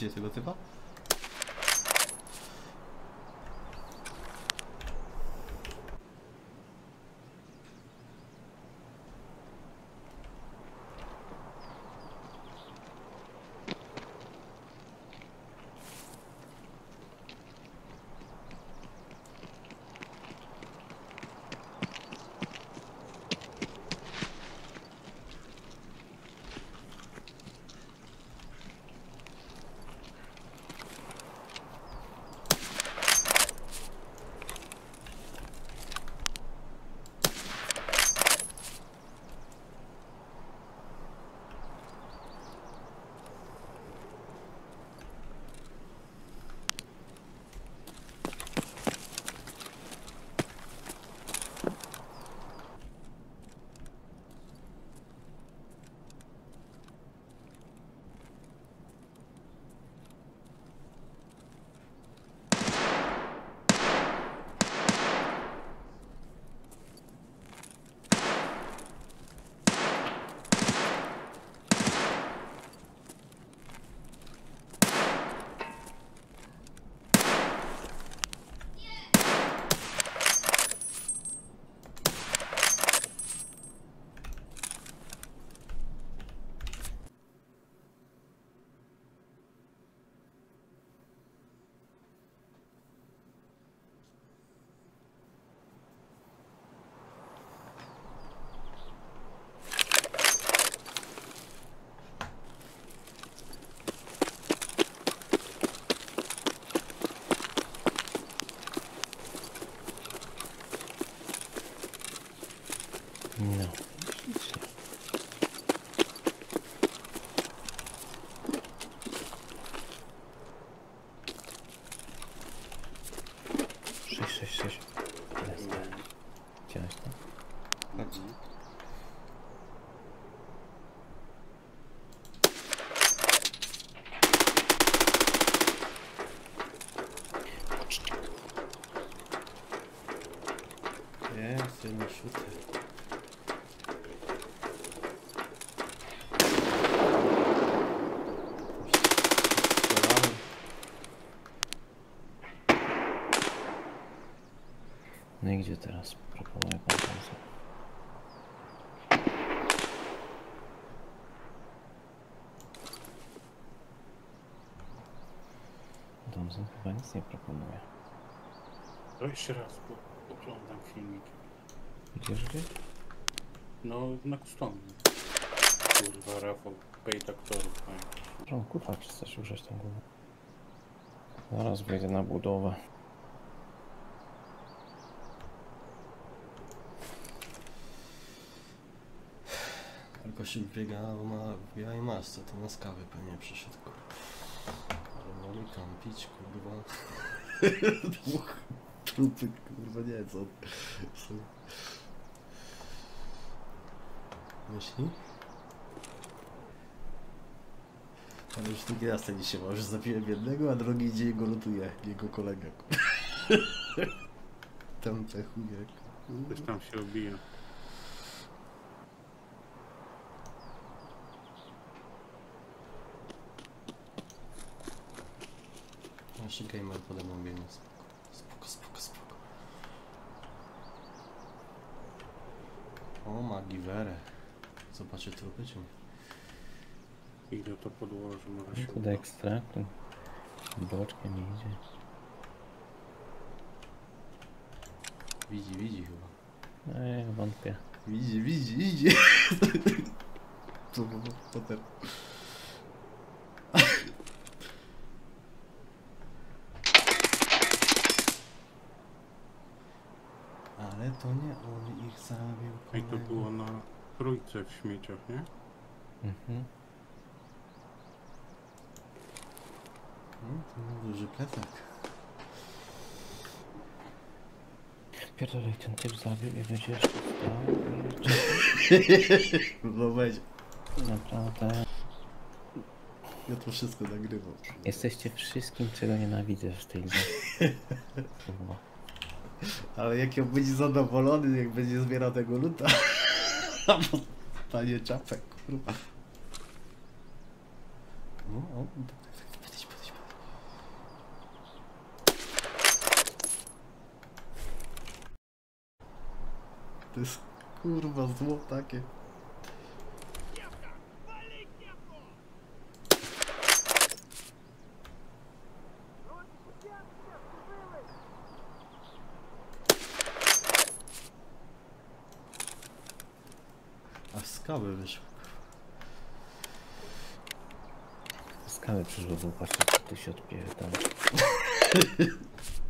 Widzicie tego typa? No. Sześć. Chciałeś to? Chodź. Jest, jedno szuty. No i gdzie teraz proponuję kompensę? Thompson chyba nic nie proponuje. To jeszcze raz oglądam filmik. Idziesz gdzieś? No, na kustom. Kurwa, Rafał, bait aktorów. O kurwa, chcesz użyć tą głowę. Zaraz wejdę na budowę. Tylko się biega, bo ma w białej masce, to na skawę pewnie przyszedł, kurwa. Ale mamy kampić, kurwa. Dwóch trupy, kurwa, nie, co? Myśli? Ale już drugi raz tak dzisiaj ma, że zabiłem jednego, a drugi idzie go lutuje, jego kolega. Tam te chuje. Coś tam się obija. Nasz gamer pode mną biegnie. Spoko. O, ma giwerę. Zobaczę trupy, czy nie? Idę to podłożę, może się Tu uda. ekstraktu. Boczkiem idzie. Widzi chyba. Wątpię. Widzi, idzie. Co potem? Ale to nie on ich zabił. I to było na trójce w śmieciach, nie? Mhm. No, to ma duży plecak. Pierdolę, ten typ zabił i będzie jeszcze stał. No weź. Naprawdę. Ja to wszystko nagrywam. Jesteście wszystkim, czego nienawidzę w tej grze. Kurwa. Ale jak on będzie zadowolony, jak będzie zbierał tego luta. Panie czapek, kurwa. No, o, podejdź. To jest kurwa zło takie. Aż skały wyszły. Skały przyszło, bo patrzę, co tu się odpierdala.